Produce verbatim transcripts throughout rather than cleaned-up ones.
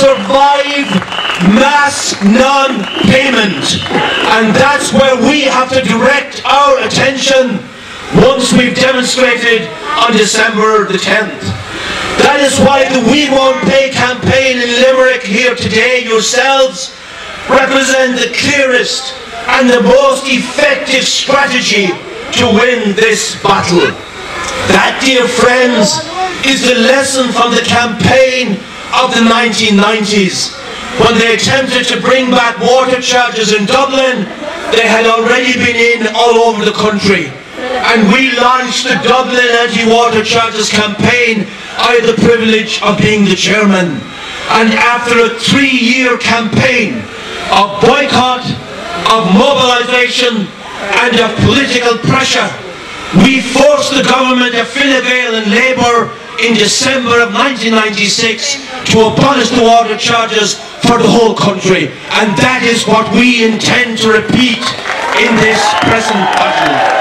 survive mass non-payment. And that's where we have to direct our attention once we've demonstrated on December the tenth. That is why the We Won't Pay campaign in Limerick here today, yourselves, represent the clearest and the most effective strategy to win this battle. That, dear friends, is the lesson from the campaign of the nineteen nineties. When they attempted to bring back water charges in Dublin, they had already been in all over the country. And we launched the Dublin Anti-Water Charges campaign. I had the privilege of being the chairman. And after a three-year campaign of boycott, of mobilisation and of political pressure, we forced the government of Fine Gael and Labour in December of nineteen ninety-six to abolish the water charges for the whole country. And that is what we intend to repeat in this present battle.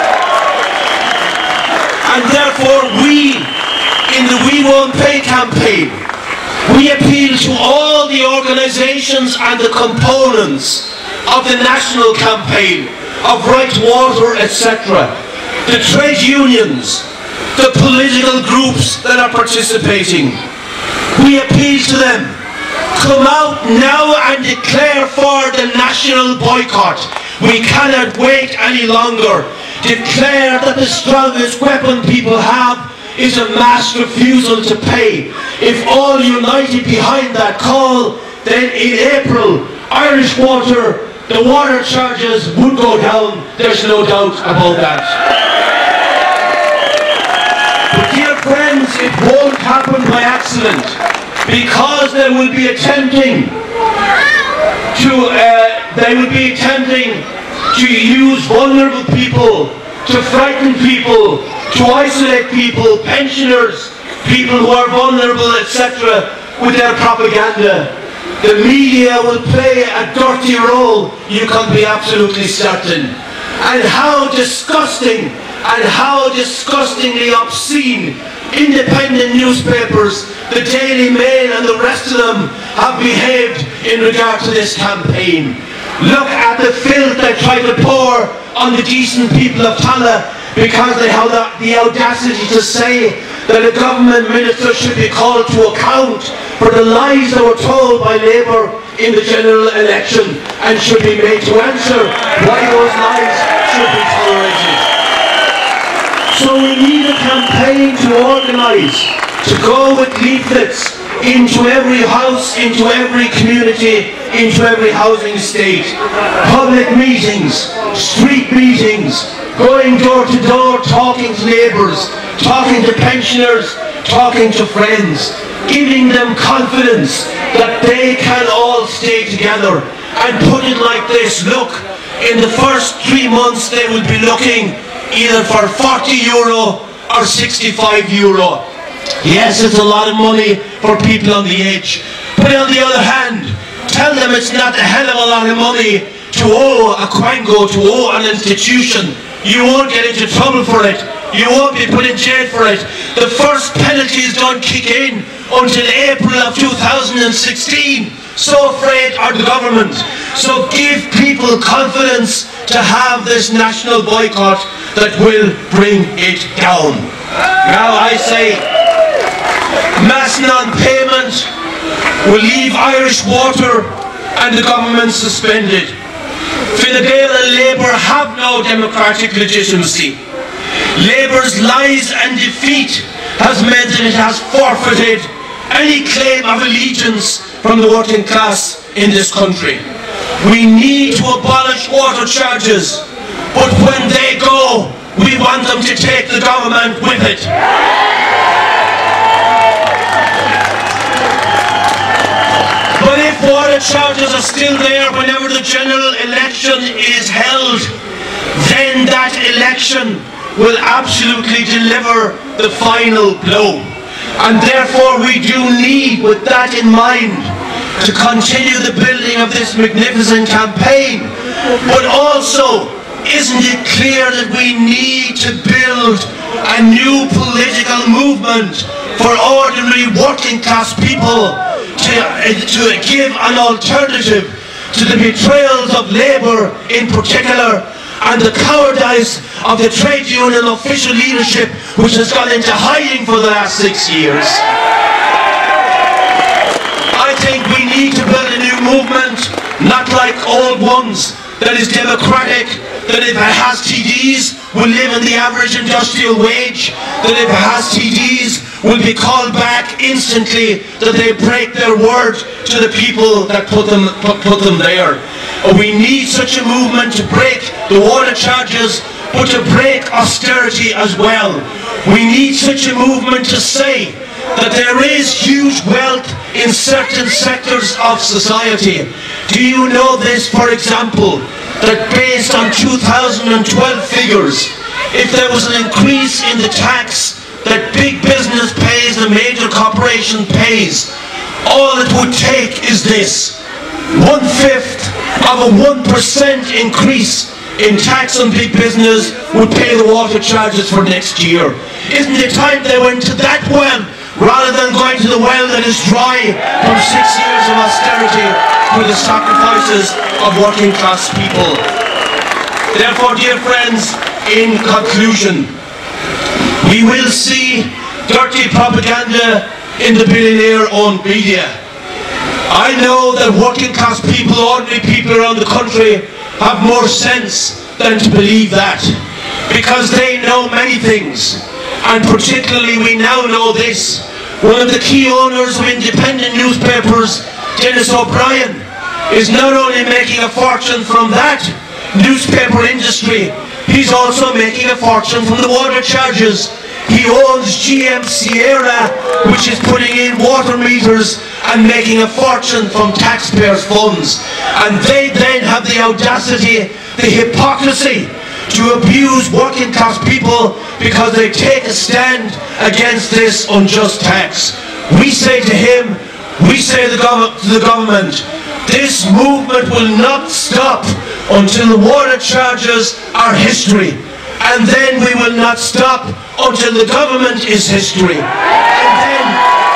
And therefore we, in the We Won't Pay campaign, we appeal to all the organisations and the components of the national campaign of Right to Water, et cetera, the trade unions, the political groups that are participating. We appeal to them, come out now and declare for the national boycott. We cannot wait any longer. Declare that the strongest weapon people have is a mass refusal to pay. If all united behind that call, then in April, Irish Water, the water charges would go down. There's no doubt about that. But dear friends, it won't happen by accident, because they will be attempting to, uh, they will be attempting to use vulnerable people, to frighten people, to isolate people, pensioners, people who are vulnerable, et cetera, with their propaganda. The media will play a dirty role, you can be absolutely certain. And how disgusting and how disgustingly obscene independent newspapers, the Daily Mail and the rest of them, have behaved in regard to this campaign. Look at the filth they try to pour on the decent people of Tallaght, because they have the, the audacity to say that a government minister should be called to account for the lies that were told by Labour in the general election and should be made to answer why those lies should be tolerated. So we need a campaign to organise, to go with leaflets into every house, into every community, into every housing estate. Public meetings, street meetings, going door to door, talking to neighbours, talking to pensioners, talking to friends, giving them confidence that they can all stay together. And put it like this, look, in the first three months they will be looking either for forty euro or sixty-five euro. Yes, it's a lot of money for people on the edge, but on the other hand, tell them it's not a hell of a lot of money to owe a quango, to owe an institution. You won't get into trouble for it. You won't be put in jail for it. The first penalties don't kick in until April of two thousand sixteen. So afraid are the government. So give people confidence to have this national boycott that will bring it down. Now I say, mass non-payment will leave Irish Water and the government suspended. Fine Gael and Labour have no democratic legitimacy. Labour's lies and defeat has meant that it has forfeited any claim of allegiance from the working class in this country. We need to abolish water charges, but when they go, we want them to take the government with it. But if water charges are still there whenever the general election is held, then that election will absolutely deliver the final blow. And therefore we do need, with that in mind, to continue the building of this magnificent campaign. But also, isn't it clear that we need to build a new political movement for ordinary working class people to, uh, to give an alternative to the betrayals of Labour in particular, and the cowardice of the trade union official leadership, which has gone into hiding for the last six years. I think we need to build a new movement, not like old ones, that is democratic, that if it has T Ds will live on the average industrial wage, that if it has T Ds will be called back instantly, that they break their word to the people that put them, put, put them there. We need such a movement to break the water charges, but to break austerity as well. We need such a movement to say that there is huge wealth in certain sectors of society. Do you know this, for example, that based on two thousand twelve figures, if there was an increase in the tax that big business pays, the major corporation pays, all it would take is this: one-fifth of a one percent increase in tax on big business would pay the water charges for next year. Isn't it time they went to that well, rather than going to the well that is dry from six years of austerity with the sacrifices of working class people? Therefore, dear friends, in conclusion, we will see dirty propaganda in the billionaire-owned media. I know that working class people, ordinary people around the country, have more sense than to believe that, because they know many things, and particularly we now know this. One of the key owners of independent newspapers, Dennis O'Brien, is not only making a fortune from that newspaper industry, he's also making a fortune from the water charges. He owns G M Sierra, which is putting in water meters and making a fortune from taxpayers' funds. And they then have the audacity, the hypocrisy, to abuse working class people because they take a stand against this unjust tax. We say to him, we say to the, gov to the government, this movement will not stop until the water charges are history. And then we will not stop until the government is history. And then,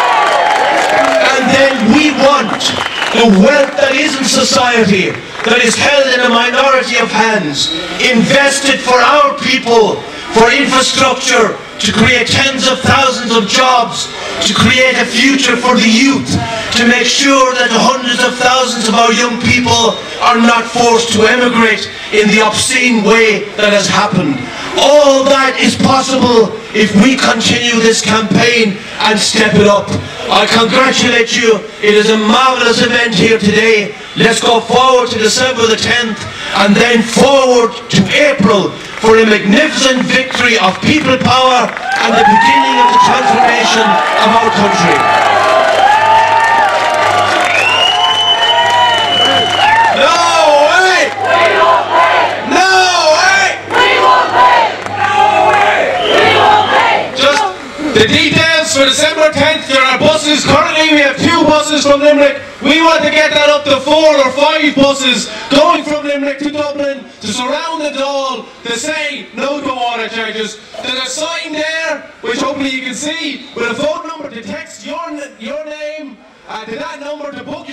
and then we want the wealth that is in society, that is held in a minority of hands, invested for our people, for infrastructure, to create tens of thousands of jobs, to create a future for the youth, to make sure that the hundreds of thousands of our young people are not forced to emigrate in the obscene way that has happened. All that is possible if we continue this campaign and step it up. I congratulate you. It is a marvellous event here today. Let's go forward to December the tenth and then forward to April for a magnificent victory of people power and the beginning of the transformation of our country. No way! We won't pay! No way! We won't pay! No way! We won't pay! Just the details for December tenth, there are buses. Currently we have two buses from Limerick. We want to get that up to four or five buses going from Limerick to Dublin to surround the Dáil to say no to water charges. There's a sign there, which hopefully you can see, with a phone number to text your, your name uh, to that number to book